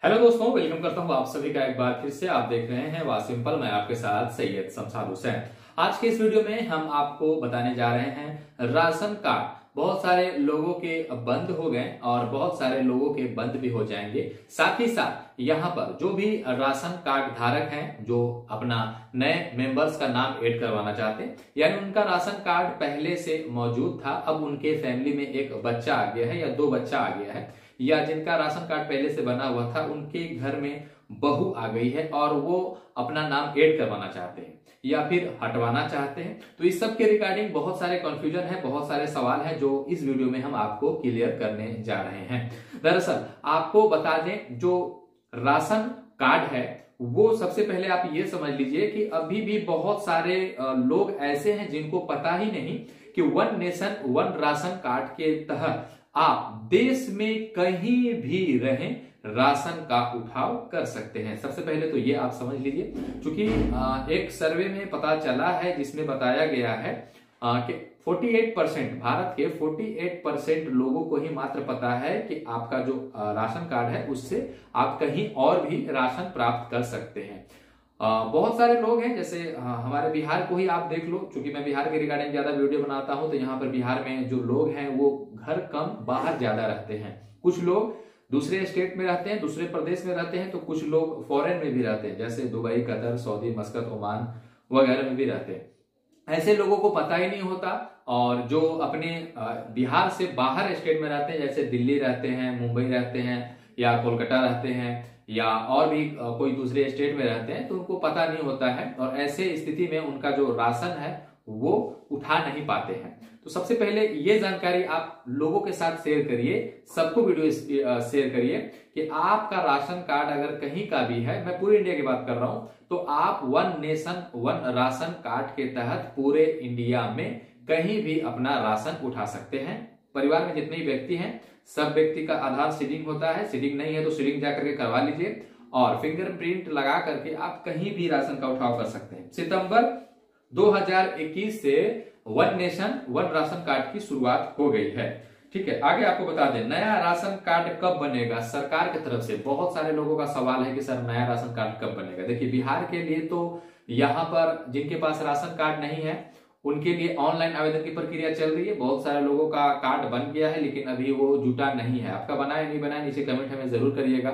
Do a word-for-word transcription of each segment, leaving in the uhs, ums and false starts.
Hello दोस्तों, welcome करता हूं आप सभी का एक बार फिर से। आप देख रहे हैं वाह सिंपल, मैं आपके साथ सैयद शमशाद हुसैन। आज के इस वीडियो में हम आपको बताने जा रहे हैं राशन कार्ड बहुत सारे लोगों के बंद हो गए और बहुत सारे लोगों के बंद भी हो जाएंगे। साथ ही साथ यहाँ पर जो भी राशन कार्ड धारक हैं, जो अपना नए मेंबर्स का नाम ऐड करवाना चाहते हैं, यानी उनका राशन कार्ड पहले से मौजूद था, अब उनके फैमिली में एक बच्चा आ गया है या दो बच्चा आ गया है, या जिनका राशन कार्ड पहले से बना हुआ था उनके घर में बहू आ गई है और वो अपना नाम ऐड करवाना चाहते हैं या फिर हटवाना चाहते हैं, तो इस सब के रिगार्डिंग बहुत सारे कंफ्यूजन है, बहुत सारे सवाल हैं जो इस वीडियो में हम आपको क्लियर करने जा रहे हैं। दरअसल आपको बता दें, जो राशन कार्ड है वो सबसे पहले आप ये समझ लीजिए कि अभी भी बहुत सारे लोग ऐसे हैं जिनको पता ही नहीं कि one nation one ration card के तहत आप देश में कहीं भी रहें राशन का उठाव कर सकते हैं। सबसे पहले तो ये आप समझ लीजिए, क्योंकि एक सर्वे में पता चला है जिसमें बताया गया है कि अड़तालीस परसेंट भारत के अड़तालीस परसेंट लोगों को ही मात्र पता है कि आपका जो राशन कार्ड है उससे आप कहीं और भी राशन प्राप्त कर सकते हैं। आ, बहुत सारे लोग हैं, जैसे आ, हमारे बिहार को ही आप देख लो, क्योंकि मैं बिहार के रिगार्डिंग ज्यादा वीडियो बनाता हूं, तो यहाँ पर बिहार में जो लोग हैं वो घर कम बाहर ज्यादा रहते हैं। कुछ लोग दूसरे स्टेट में रहते हैं, दूसरे प्रदेश में रहते हैं, तो कुछ लोग फॉरेन में भी रहते हैं, जैसे Dubai, Qatar, Saudi, Muscat, Oman वगैरह में भी रहते हैं। ऐसे लोगों को पता ही नहीं होता। और जो अपने बिहार से बाहर स्टेट में रहते हैं, जैसे दिल्ली रहते हैं, मुंबई रहते हैं या कोलकाता रहते हैं या और भी कोई दूसरे स्टेट में रहते हैं, तो उनको पता नहीं होता है और ऐसे स्थिति में उनका जो राशन है वो उठा नहीं पाते हैं। तो सबसे पहले ये जानकारी आप लोगों के साथ शेयर करिए, सबको वीडियो शेयर करिए कि आपका राशन कार्ड अगर कहीं का भी है, मैं पूरे इंडिया की बात कर रहा हूं, तो आप one nation one ration card के तहत पूरे इंडिया में कहीं भी अपना राशन उठा सकते हैं। परिवार में जितने भी व्यक्ति हैं सब व्यक्ति का आधार सीडिंग होता है, सीडिंग नहीं है तो सीडिंग जाकर के करवा लीजिए और फिंगरप्रिंट लगा करके आप कहीं भी राशन का उठाव कर सकते हैं। सितंबर दो हज़ार इक्कीस से one nation one ration card की शुरुआत हो गई है। ठीक है, आगे आपको बता दें नया राशन कार्ड कब बनेगा। सरकार की तरफ से बहुत सारे लोगों का सवाल है कि सर नया राशन कार्ड कब बनेगा। देखिए, बिहार के लिए तो यहाँ पर जिनके पास राशन कार्ड नहीं है उनके लिए ऑनलाइन आवेदन की प्रक्रिया चल रही है। बहुत सारे लोगों का कार्ड बन गया है लेकिन अभी वो जुटा नहीं है। आपका बना है नहीं बना है, नीचे कमेंट हमें जरूर करिएगा।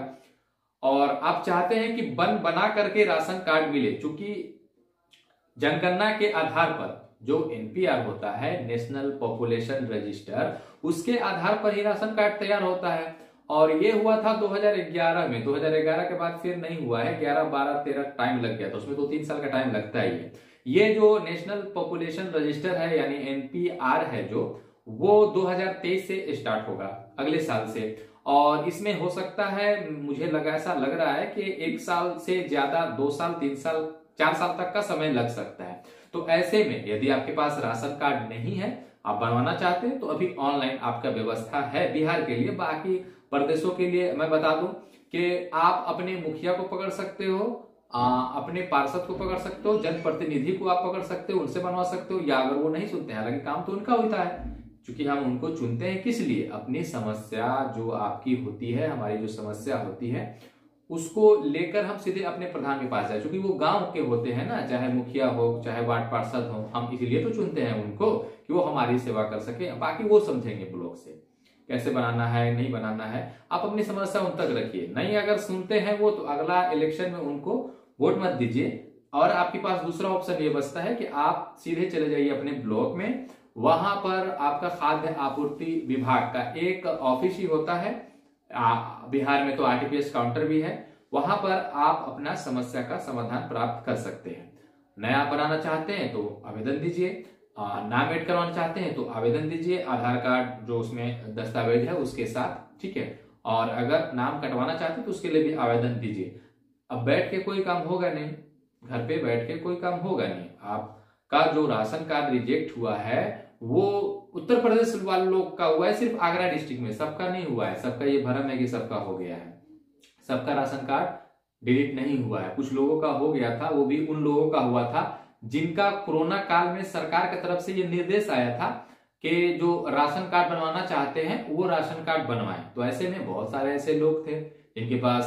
और आप चाहते हैं कि बन बना करके राशन कार्ड मिले, चूंकि जनगणना के आधार पर जो एनपीआर होता है, नेशनल पॉपुलेशन रजिस्टर, उसके आधार पर ही राशन कार्ड तैयार होता है। और ये हुआ था दो हज़ार ग्यारह में, दो हज़ार ग्यारह के बाद फिर नहीं हुआ है, ग्यारह बारह तेरह टाइम लग गया, तो उसमें दो तीन साल का टाइम लगता ही है। ये जो नेशनल पॉपुलेशन रजिस्टर है यानी एनपीआर है, जो वो दो हज़ार तेईस से स्टार्ट होगा, अगले साल से। और इसमें हो सकता है, मुझे लगा ऐसा लग रहा है कि एक साल से ज्यादा, दो साल तीन साल चार साल तक का समय लग सकता है। तो ऐसे में यदि आपके पास राशन कार्ड नहीं है, आप बनवाना चाहते हैं, तो अभी ऑनलाइन आपका व्यवस्था है बिहार के लिए। बाकी प्रदेशों के लिए मैं बता दूं कि आप अपने मुखिया को पकड़ सकते हो, आ, अपने पार्षद को पकड़ सकते हो, जनप्रतिनिधि को आप पकड़ सकते हो, उनसे बनवा सकते हो, या अगर वो नहीं सुनते हैं, हालांकि काम तो उनका होता है, क्योंकि हम उनको चुनते हैं किस लिए, अपनी समस्या जो आपकी होती है, हमारी जो समस्या होती है उसको लेकर हम सीधे अपने प्रधान के पास जाए, क्योंकि वो गांव के होते हैं ना, चाहे मुखिया हो चाहे वार्ड पार्षद हो, हम इसीलिए तो चुनते हैं उनको कि वो हमारी सेवा कर सके। बाकी वो समझेंगे ब्लॉक से कैसे बनाना है नहीं बनाना है। आप अपनी समस्या उन तक रखिए, नहीं अगर सुनते हैं वो, तो अगला इलेक्शन में उनको वोट मत दीजिए। और आपके पास दूसरा ऑप्शन ये बचता है कि आप सीधे चले जाइए अपने ब्लॉक में, वहां पर आपका खाद्य आपूर्ति विभाग का एक ऑफिस ही होता है, आ, बिहार में तो आरटीपीएस काउंटर भी है, वहां पर आप अपना समस्या का समाधान प्राप्त कर सकते हैं। नया बनाना चाहते हैं तो आवेदन दीजिए, नाम ऐड करवाना चाहते हैं तो आवेदन दीजिए, आधार कार्ड जो उसमें दस्तावेज है उसके साथ, ठीक है। और अगर नाम कटवाना चाहते हैं तो उसके लिए भी आवेदन दीजिए। अब बैठ के कोई काम होगा नहीं, घर पे बैठ के कोई काम होगा नहीं। आपका जो राशन कार्ड रिजेक्ट हुआ है वो उत्तर प्रदेश वाले लोग का हुआ है, सिर्फ आगरा डिस्ट्रिक्ट में, सबका नहीं हुआ है। सबका ये भ्रम है कि सबका हो गया है, सबका राशन कार्ड डिलीट नहीं हुआ है। कुछ लोगों का हो गया था, वो भी उन लोगों का हुआ था जिनका कोरोना काल में सरकार की तरफ से ये निर्देश आया था कि जो राशन कार्ड बनवाना चाहते हैं वो राशन कार्ड बनवाएं। तो ऐसे में बहुत सारे ऐसे लोग थे जिनके पास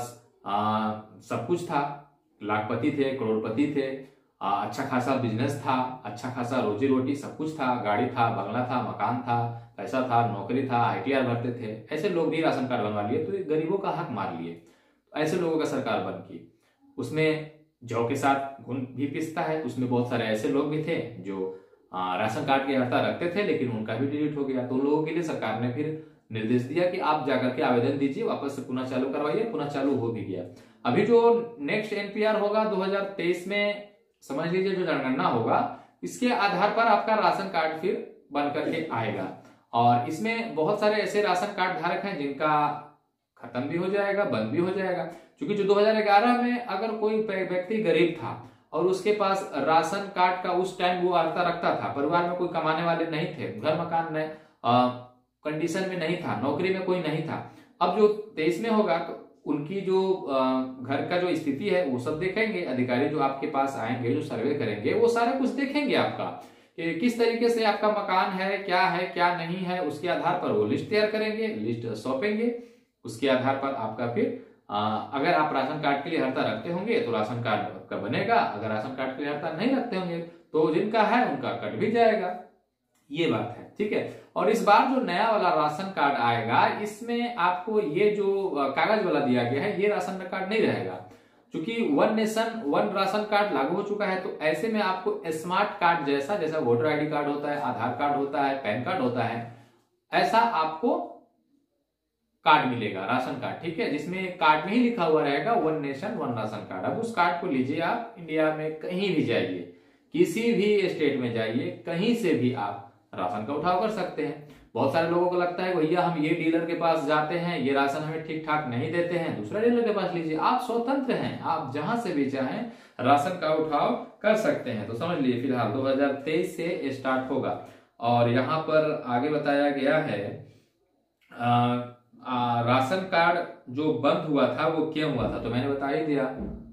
आ, सब कुछ था, लाखपति थे, करोड़पति थे, आ, अच्छा खासा बिजनेस था, अच्छा खासा रोजी रोटी सब कुछ था, गाड़ी था, बंगला था, मकान था, पैसा था, नौकरी था, आई टी आर भरते थे। ऐसे लोग भी राशन कार्ड बनवा लिए, तो ये गरीबों का हक मार लिए। ऐसे लोगों का सरकार बन की। उसमें जौ के साथ घुन भी पिसता है। उसमें बहुत सारे ऐसे लोग भी थे जो आ, राशन कार्ड की अर्हता रखते थे, लेकिन उनका भी डिलीट हो गया। तो उन लोगों के लिए सरकार ने फिर निर्देश दिया कि आप जाकर के आवेदन दीजिए, वापस से पुनः चालू करवाइए। पुनः चालू हो भी गया। अभी जो नेक्स्ट एन पी आर होगा दो हज़ार तेईस में, समझ लीजिए जो जनगणना होगा, इसके आधार पर आपका राशन कार्ड फिर बन करके आएगा। और इसमें बहुत सारे ऐसे राशन कार्ड धारक हैं जिनका खत्म भी हो जाएगा, बंद भी हो जाएगा। क्योंकि जो दो हज़ार ग्यारह में अगर कोई व्यक्ति गरीब था और उसके पास राशन कार्ड का उस टाइम वो अर्हता रखता था, परिवार में कोई कमाने वाले नहीं थे, घर मकान में कंडीशन में नहीं था, नौकरी में कोई नहीं था। अब जो तेईस में होगा तो उनकी जो घर का जो स्थिति है वो सब देखेंगे अधिकारी, जो आपके पास आएंगे, जो सर्वे करेंगे, वो सारा कुछ देखेंगे आपका कि किस तरीके से आपका मकान है, क्या है क्या नहीं है। उसके आधार पर वो लिस्ट तैयार करेंगे, लिस्ट सौंपेंगे। उसके आधार पर आपका फिर आ, अगर आप राशन कार्ड के लिए अर्हता रखते होंगे तो राशन कार्ड आपका बनेगा, अगर राशन कार्ड के लिए अर्हता नहीं रखते होंगे तो जिनका है उनका कट भी जाएगा। ये बात है, ठीक है। और इस बार जो नया वाला राशन कार्ड आएगा, इसमें आपको ये जो कागज वाला दिया गया है, ये राशन कार्ड नहीं रहेगा। क्योंकि one nation one ration card लागू हो चुका है, तो ऐसे में आपको स्मार्ट कार्ड जैसा, जैसा वोटर आई डी कार्ड होता है, आधार कार्ड होता है, पैन कार्ड होता है, ऐसा आपको कार्ड मिलेगा, राशन कार्ड, ठीक है, जिसमें कार्ड में ही लिखा हुआ रहेगा one nation one ration card. अब उस कार्ड को लीजिए, आप इंडिया में कहीं भी जाइए, किसी भी स्टेट में जाइए, कहीं से भी आप राशन का उठाव कर सकते हैं। बहुत सारे लोगों को लगता है भैया हम ये डीलर के पास जाते हैं, ये राशन हमें ठीक ठाक नहीं देते हैं, दूसरा डीलर के पास लीजिए। आप स्वतंत्र हैं, आप जहां से भी चाहें राशन का उठाव कर सकते हैं। तो समझ लीजिए फिलहाल दो हज़ार तेईस से स्टार्ट होगा। और यहाँ पर आगे बताया गया है आ, आ, राशन कार्ड जो बंद हुआ था वो क्यों हुआ था, तो मैंने बता ही दिया।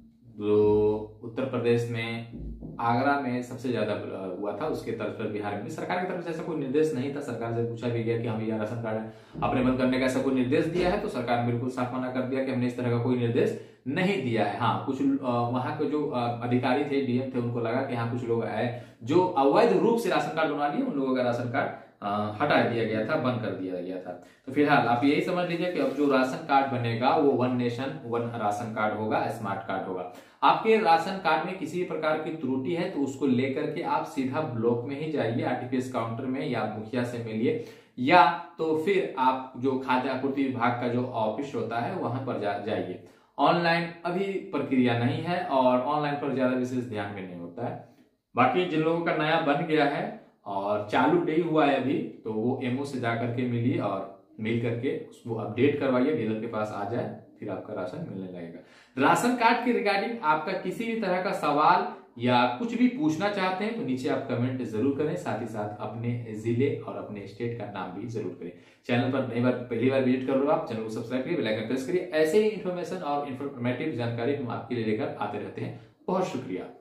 तो उत्तर प्रदेश में, आगरा में सबसे ज्यादा हुआ था, उसके तर्ज पर बिहार में भी। सरकार की तरफ से ऐसा कोई निर्देश नहीं था। सरकार से पूछा भी गया कि हम ये राशन कार्ड आपने बंद करने का ऐसा कोई निर्देश दिया है, तो सरकार ने बिल्कुल साफ मना कर दिया कि हमने इस तरह का कोई निर्देश नहीं दिया है। हाँ, कुछ वहां के जो अधिकारी थे, डी एम थे, उनको लगा कि हाँ कुछ लोग आए जो अवैध रूप से राशन कार्ड बनवा लिए, उन लोगों का राशन कार्ड हटा दिया गया था, बंद कर दिया गया था। तो फिलहाल आप यही समझ लीजिए कि अब जो राशन कार्ड बनेगा वो one nation one ration card होगा, स्मार्ट कार्ड होगा। आपके राशन कार्ड में किसी प्रकार की त्रुटि है तो उसको लेकर के आप सीधा ब्लॉक में ही जाइए, आरटीपीएस काउंटर में, या मुखिया से मिलिए, या तो फिर आप जो खाद्य आपूर्ति विभाग का जो ऑफिस होता है वहां पर जा, जाइए। ऑनलाइन अभी प्रक्रिया नहीं है और ऑनलाइन पर ज्यादा विशेष ध्यान भी नहीं होता है। बाकी जिन लोगों का नया बन गया है और चालू नहीं हुआ है अभी, तो वो एमओ से जाकर के मिलिए और मिल करके उसको अपडेट करवाइए, डीलर के पास आ जाए, फिर आपका राशन मिलने लगेगा। राशन कार्ड के रिगार्डिंग आपका किसी भी तरह का सवाल या कुछ भी पूछना चाहते हैं तो नीचे आप कमेंट जरूर करें, साथ ही साथ अपने जिले और अपने स्टेट का नाम भी जरूर करें। चैनल पर नई बार पहली बार विजिट कर रहे हो आप, चैनल को सब्सक्राइब करिए, बेल आइकन प्रेस करिए। ऐसे ही इन्फॉर्मेशन और इन्फॉर्मेटिव जानकारी हम आपके लिए लेकर आते रहते हैं। बहुत शुक्रिया।